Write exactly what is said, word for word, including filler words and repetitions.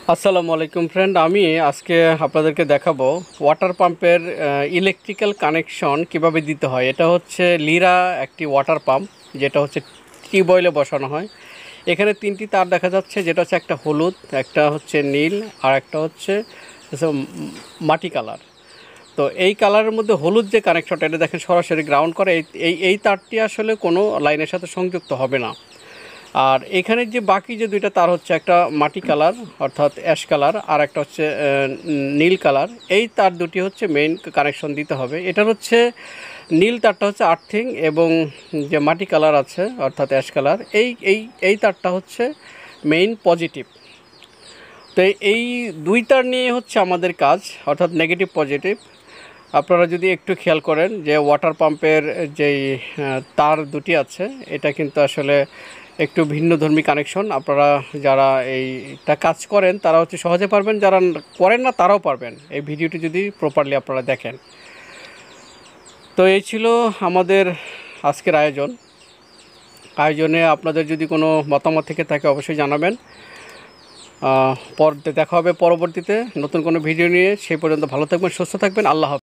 আসসালামু আলাইকুম ফ্রেন্ড, আমি আজকে আপনাদেরকে দেখাবো ওয়াটার পাম্পের ইলেকট্রিক্যাল কানেকশন কিভাবে দিতে হয়। এটা হচ্ছে লিরা একটি ওয়াটার পাম্প, যেটা হচ্ছে টিউবওয়েলে বসানো হয়। এখানে তিনটি তার দেখা যাচ্ছে, যেটা হচ্ছে একটা হলুদ, একটা হচ্ছে নীল, আর একটা হচ্ছে মাটি কালার। তো এই কালারের মধ্যে হলুদ যে কানেকশনটা, এটা দেখেন সরাসরি গ্রাউন্ড করে। এই এই তারটি আসলে কোনো লাইনের সাথে সংযুক্ত হবে না। আর এখানে যে বাকি যে দুইটা তার হচ্ছে একটা মাটি কালার অর্থাৎ অ্যাশ কালার, আর একটা হচ্ছে নীল কালার। এই তার দুটি হচ্ছে মেইন কানেকশন দিতে হবে। এটার হচ্ছে নীল তারটা হচ্ছে আর্থিং, এবং যে মাটি কালার আছে অর্থাৎ অ্যাশ কালার, এই এই এই তারটা হচ্ছে মেইন পজিটিভ। তো এই দুই তার নিয়ে হচ্ছে আমাদের কাজ, অর্থাৎ নেগেটিভ পজিটিভ। আপনারা যদি একটু খেয়াল করেন যে ওয়াটার পাম্পের যেই তার দুটি আছে, এটা কিন্তু আসলে একটু ভিন্নধর্মী কানেকশন। আপনারা যারা এইটা কাজ করেন তারা হচ্ছে সহজে পারবেন, যারা করেন না তারাও পারবেন এই ভিডিওটি যদি প্রপারলি আপনারা দেখেন। তো এই ছিল আমাদের আজকের আয়োজন। আয়োজনে আপনাদের যদি কোনো মতামত থেকে থাকে অবশ্যই জানাবেন। পর দেখা হবে পরবর্তীতে নতুন কোনো ভিডিও নিয়ে। সেই পর্যন্ত ভালো থাকবেন, সুস্থ থাকবেন। আল্লাহ হাফেজ।